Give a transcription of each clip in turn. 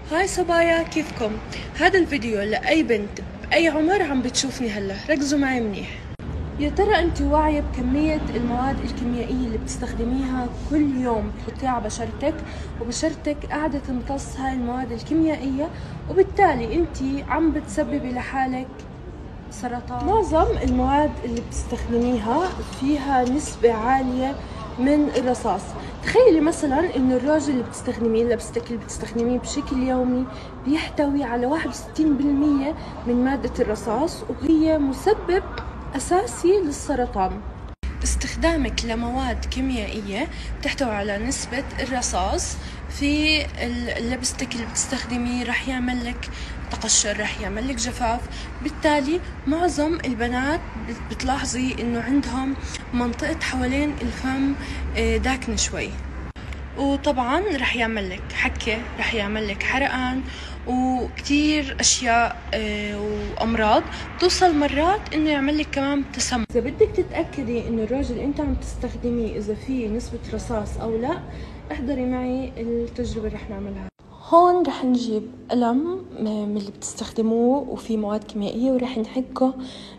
هاي صبايا، كيفكم؟ هذا الفيديو لأي بنت بأي عمر عم بتشوفني هلا، ركزوا معي منيح. يا ترى انت واعية بكمية المواد الكيميائية اللي بتستخدميها كل يوم بتحطيها على بشرتك، وبشرتك قاعدة تمتص هاي المواد الكيميائية، وبالتالي انت عم بتسببي لحالك سرطان. معظم المواد اللي بتستخدميها فيها نسبة عالية من الرصاص. تخيلي مثلا انه الروج اللي بتستخدميه، اللبستك اللي بتستخدميه بشكل يومي بيحتوي على 61% من مادة الرصاص، وهي مسبب أساسي للسرطان. استخدامك لمواد كيميائية تحتوي على نسبة الرصاص في لبستك اللي بتستخدميه رح يعمل لك تقشر، رح يعمل لك جفاف. بالتالي معظم البنات بتلاحظي انه عندهم منطقة حوالين الفم داكنة شوي، وطبعا رح يعمل لك حكة، رح يعمل لك حرقان، وكتير اشياء وامراض توصل مرات انه يعمل لك كمان تسمم. اذا بدك تتاكدي انه الروج اللي انت عم تستخدميه اذا فيه نسبه رصاص او لا، احضري معي التجربه اللي رح نعملها. هون رح نجيب قلم من اللي بتستخدموه وفي مواد كيميائيه، ورح نحكه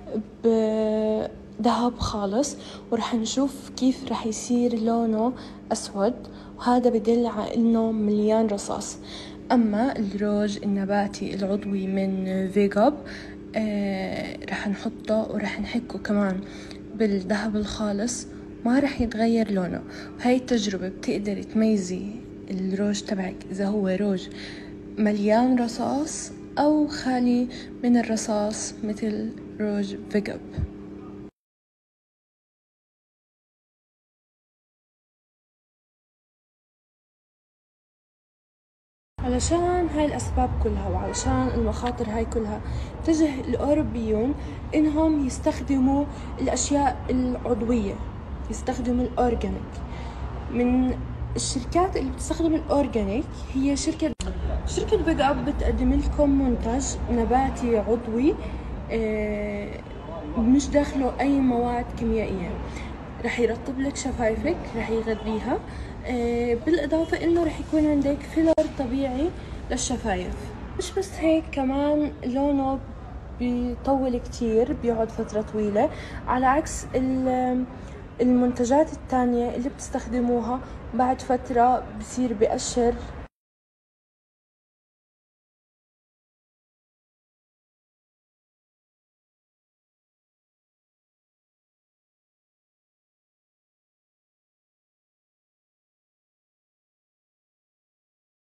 بذهب خالص، ورح نشوف كيف رح يصير لونه اسود، وهذا بدل على انه مليان رصاص. اما الروج النباتي العضوي من فيجوب رح نحطه ورح نحكه كمان بالذهب الخالص، ما رح يتغير لونه. وهي التجربة بتقدري تميزي الروج تبعك إذا هو روج مليان رصاص أو خالي من الرصاص مثل روج فيجوب. علشان هاي الأسباب كلها وعلشان المخاطر هاي كلها، اتجه الأوروبيون إنهم يستخدموا الأشياء العضوية، يستخدموا الأورجانيك. من الشركات اللي بتستخدم الأورجانيك هي شركة بيج أب، بتقدم لكم منتج نباتي عضوي مش داخله أي مواد كيميائية. رح يرطب لك شفايفك، رح يغذيها، بالإضافة إنه رح يكون عندك فيلر طبيعي للشفايف. مش بس هيك، كمان لونه بيطول كتير، بيقعد فترة طويلة، على عكس المنتجات التانية اللي بتستخدموها بعد فترة بصير بقشر